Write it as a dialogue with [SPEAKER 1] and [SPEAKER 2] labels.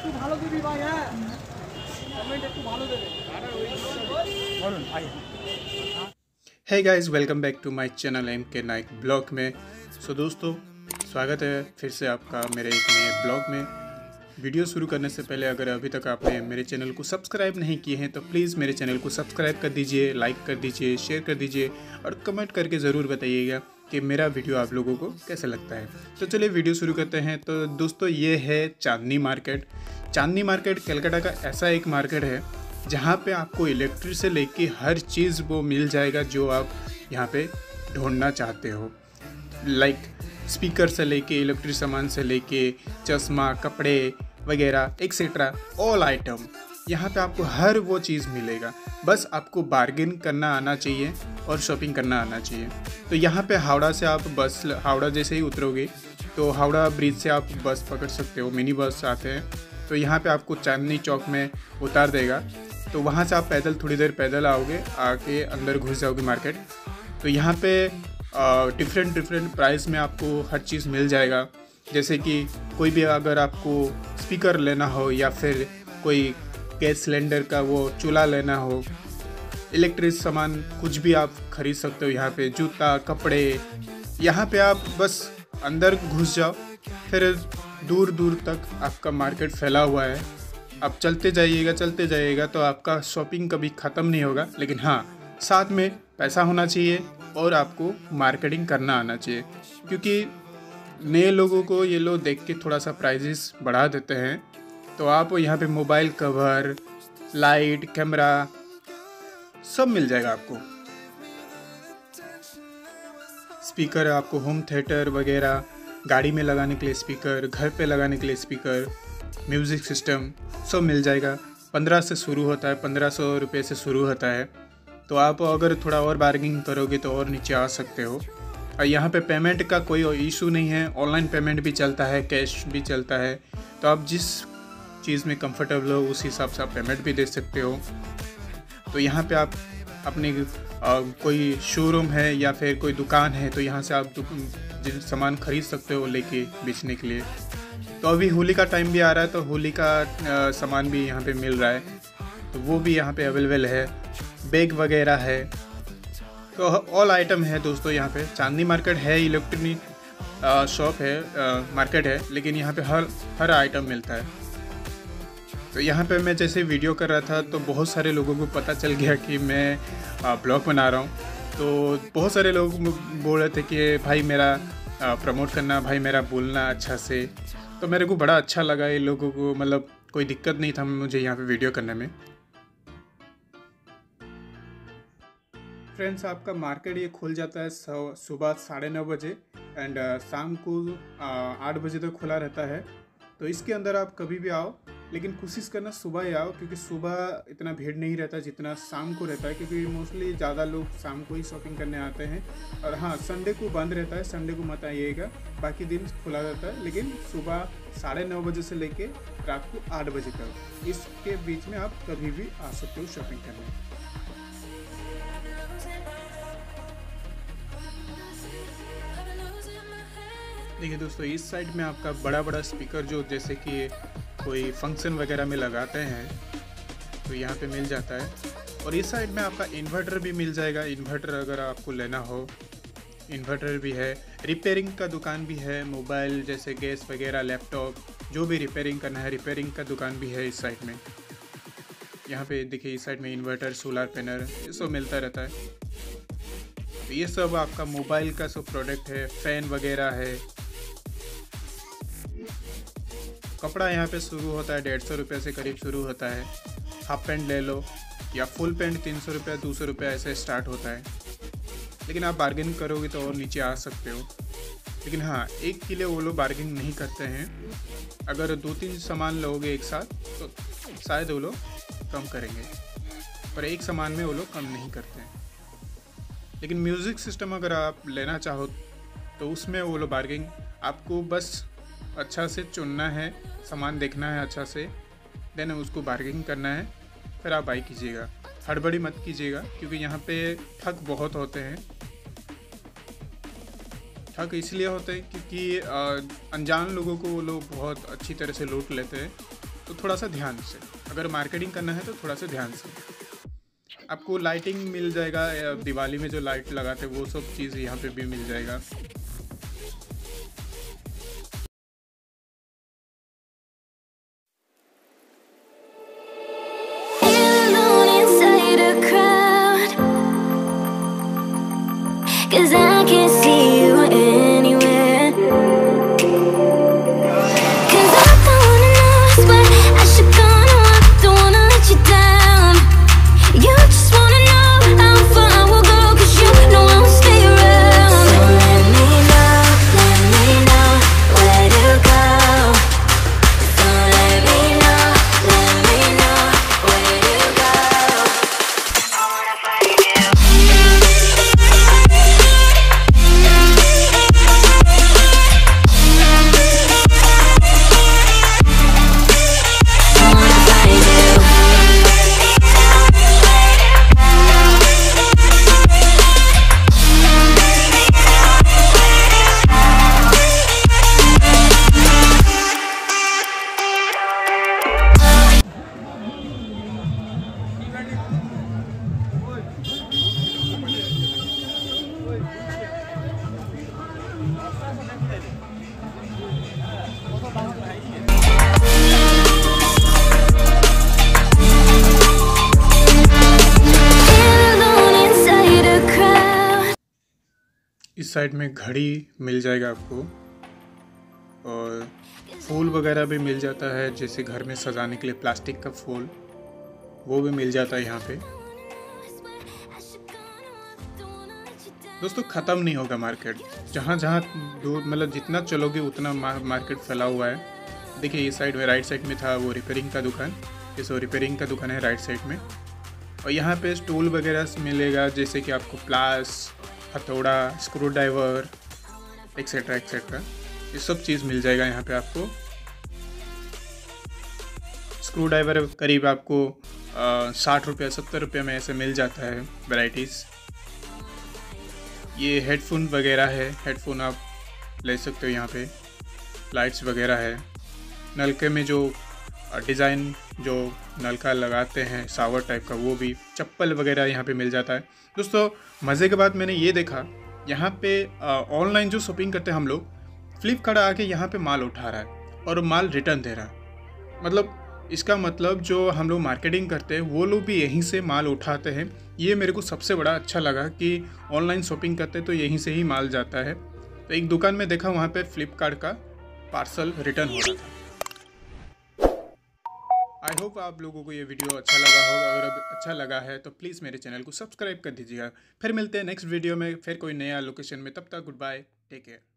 [SPEAKER 1] একটু ভালো দিবি ভাই, হ্যাঁ কমেন্ট একটু ভালো দেবে। বলুন ভাই।
[SPEAKER 2] Hey guys, welcome back to my channel M K Naik blog में। दोस्तों, स्वागत है फिर से आपका मेरे एक नए ब्लॉग में। वीडियो शुरू करने से पहले अगर अभी तक आपने मेरे चैनल को सब्सक्राइब नहीं किए हैं तो प्लीज़ मेरे चैनल को सब्सक्राइब कर दीजिए, लाइक कर दीजिए, शेयर कर दीजिए और कमेंट करके ज़रूर बताइएगा कि मेरा वीडियो आप लोगों को कैसा लगता है। तो चलिए वीडियो शुरू करते हैं। तो दोस्तों, ये है चांदनी मार्केट। चांदनी मार्केट कलकत्ता का ऐसा एक मार्केट है जहाँ पे आपको इलेक्ट्रिक से लेके हर चीज़ वो मिल जाएगा जो आप यहाँ पे ढूंढना चाहते हो। लाइक स्पीकर से लेके इलेक्ट्रिक सामान से लेके चश्मा, कपड़े वगैरह एक्सेट्रा ऑल आइटम यहाँ पे आपको हर वो चीज़ मिलेगा। बस आपको बार्गेन करना आना चाहिए और शॉपिंग करना आना चाहिए। तो यहाँ पे हावड़ा से आप हावड़ा जैसे ही उतरोगे तो हावड़ा ब्रिज से आप बस पकड़ सकते हो। मिनी बस आते हैं तो यहाँ पे आपको चांदनी चौक में उतार देगा। तो वहाँ से आप थोड़ी देर पैदल आओगे, आके अंदर घुस जाओगे मार्केट। तो यहाँ पे डिफरेंट प्राइस में आपको हर चीज़ मिल जाएगा। जैसे कि कोई भी अगर आपको स्पीकर लेना हो या फिर कोई गैस सिलेंडर का वो चूल्हा लेना हो, इलेक्ट्रिक सामान कुछ भी आप खरीद सकते हो यहाँ पे। जूता, कपड़े, यहाँ पे आप बस अंदर घुस जाओ, फिर दूर दूर तक आपका मार्केट फैला हुआ है। आप चलते जाइएगा तो आपका शॉपिंग कभी ख़त्म नहीं होगा। लेकिन हाँ, साथ में पैसा होना चाहिए और आपको मार्केटिंग करना आना चाहिए, क्योंकि नए लोगों को ये लोग देख के थोड़ा सा प्राइजेस बढ़ा देते हैं। तो आप यहाँ पे मोबाइल कवर, लाइट, कैमरा सब मिल जाएगा आपको। स्पीकर आपको होम थिएटर वगैरह, गाड़ी में लगाने के लिए स्पीकर, घर पे लगाने के लिए स्पीकर, म्यूज़िक सिस्टम सब मिल जाएगा। 15 से शुरू होता है, 1500 रुपये से शुरू होता है। तो आप अगर थोड़ा और बार्गेनिंग करोगे तो और नीचे आ सकते हो। और यहाँ पे पेमेंट का कोई इशू नहीं है, ऑनलाइन पेमेंट भी चलता है, कैश भी चलता है। तो आप जिस चीज़ में कंफर्टेबल हो उस हिसाब से आप पेमेंट भी दे सकते हो। तो यहाँ पे आप अपने कोई शोरूम है या फिर कोई दुकान है तो यहाँ से आप सामान खरीद सकते हो लेके बेचने के लिए। तो अभी होली का टाइम भी आ रहा है तो होली का सामान भी यहाँ पे मिल रहा है, तो वो भी यहाँ पे अवेलेबल है। बैग वगैरह है, तो ऑल आइटम है दोस्तों। यहाँ पे चांदनी मार्केट है, इलेक्ट्रॉनिक शॉप है, मार्केट है, लेकिन यहाँ पे हर आइटम मिलता है। तो यहाँ पे मैं जैसे वीडियो कर रहा था तो बहुत सारे लोगों को पता चल गया कि मैं ब्लॉग बना रहा हूँ। तो बहुत सारे लोग बोल रहे थे कि भाई मेरा प्रमोट करना, भाई मेरा बोलना अच्छा से। तो मेरे को बड़ा अच्छा लगा ये लोगों को, मतलब कोई दिक्कत नहीं था मुझे यहाँ पे वीडियो करने में। फ्रेंड्स, आपका मार्केट ये खुल जाता है सुबह 9:30 बजे एंड शाम को 8 बजे तक खुला रहता है। तो इसके अंदर आप कभी भी आओ, लेकिन कोशिश करना सुबह ही आओ, क्योंकि सुबह इतना भीड़ नहीं रहता जितना शाम को रहता है, क्योंकि मोस्टली ज़्यादा लोग शाम को ही शॉपिंग करने आते हैं। और हाँ, संडे को बंद रहता है, संडे को मत आइएगा, बाकी दिन खुला रहता है। लेकिन सुबह 9:30 बजे से लेके रात को 8 बजे तक, इसके बीच में आप कभी भी आ सकते हो शॉपिंग करने। देखिए दोस्तों, इस साइड में आपका बड़ा स्पीकर जो जैसे कि कोई फंक्शन वगैरह में लगाते हैं तो यहाँ पे मिल जाता है। और इस साइड में आपका इन्वर्टर भी मिल जाएगा। इन्वर्टर अगर आपको लेना हो, इन्वर्टर भी है। रिपेयरिंग का दुकान भी है, मोबाइल जैसे गैस वगैरह, लैपटॉप, जो भी रिपेयरिंग करना है, रिपेयरिंग का दुकान भी है इस साइड में। यहाँ पे देखिए इस साइड में इन्वर्टर, सोलर पैनल, ये सब मिलता रहता है। तो ये सब आपका मोबाइल का सब प्रोडक्ट है। फैन वगैरह है। कपड़ा यहाँ पे शुरू होता है 150 रुपये से करीब शुरू होता है। हाफ पैंट ले लो या फुल पैंट 300 रुपये, 200 रुपये ऐसे स्टार्ट होता है। लेकिन आप बार्गेन करोगे तो और नीचे आ सकते हो। लेकिन हाँ, एक के लिए वो लोग बार्गेन नहीं करते हैं। अगर 2-3 सामान लोगे एक साथ तो शायद वो लोग कम करेंगे, पर एक सामान में वो लोग कम नहीं करते हैं। लेकिन म्यूज़िक सिस्टम अगर आप लेना चाहो तो उसमें वो लोग बार्गेन, आपको बस अच्छा से चुनना है, सामान देखना है अच्छा से, देन उसको बार्गेनिंग करना है, फिर आप बाई कीजिएगा। हड़बड़ी मत कीजिएगा, क्योंकि यहाँ पे ठग बहुत होते हैं। ठग इसलिए होते हैं क्योंकि अनजान लोगों को वो लोग बहुत अच्छी तरह से लूट लेते हैं। तो थोड़ा सा ध्यान से, अगर मार्केटिंग करना है तो थोड़ा सा ध्यान से। आपको लाइटिंग मिल जाएगा, दिवाली में जो लाइट लगाते हैं वो सब चीज़ यहाँ पे भी मिल जाएगा।
[SPEAKER 3] Cause I can't see you anywhere. Cause I don't wanna know where I should go, no, I don't wanna let you down. You just wanna know how far I will go, cause you know I won't stay around. So let me know where to go. So let me know where to go. I wanna find you.
[SPEAKER 2] इस side में घड़ी मिल जाएगा आपको, और फूल वगैरह भी मिल जाता है, जैसे घर में सजाने के लिए प्लास्टिक का फूल वो भी मिल जाता है यहाँ पे। दोस्तों ख़त्म नहीं होगा मार्केट, जहाँ जहाँ दूर मतलब जितना चलोगे उतना मार्केट फैला हुआ है। देखिए इस साइड में राइट साइड में था वो रिपेयरिंग का दुकान, जैसे रिपेयरिंग का दुकान है राइट साइड में। और यहाँ पे स्टूल वगैरह मिलेगा, जैसे कि आपको प्लास, हथौड़ा, स्क्रू ड्राइवर एक्सेट्रा एक्सेट्रा, ये सब चीज़ मिल जाएगा यहाँ पे आपको। स्क्रू ड्राइवर करीब आपको 60 रुपये 70 रुपये में ऐसे मिल जाता है वैराइटीज़। ये हेडफोन वगैरह है, हेडफोन आप ले सकते हो यहाँ पे। लाइट्स वगैरह है, नलके में जो डिज़ाइन जो नलका लगाते हैं शावर टाइप का, वो भी। चप्पल वगैरह यहाँ पे मिल जाता है। दोस्तों मज़े के बाद मैंने ये देखा, यहाँ पे ऑनलाइन जो शॉपिंग करते हैं हम लोग, फ्लिपकार्ट आके यहाँ पे माल उठा रहा है और माल रिटर्न दे रहा है। मतलब इसका मतलब जो हम लोग मार्केटिंग करते हैं वो लोग भी यहीं से माल उठाते हैं। ये मेरे को सबसे बड़ा अच्छा लगा कि ऑनलाइन शॉपिंग करते हैं तो यहीं से ही माल जाता है। तो एक दुकान में देखा वहाँ पे फ्लिपकार्ट का पार्सल रिटर्न हो रहा था। आई होप आप लोगों को ये वीडियो अच्छा लगा होगा। अगर अच्छा लगा है तो प्लीज़ मेरे चैनल को सब्सक्राइब कर दीजिएगा। फिर मिलते हैं नेक्स्ट वीडियो में, फिर कोई नया लोकेशन में। तब तक गुड बाय, टेक केयर।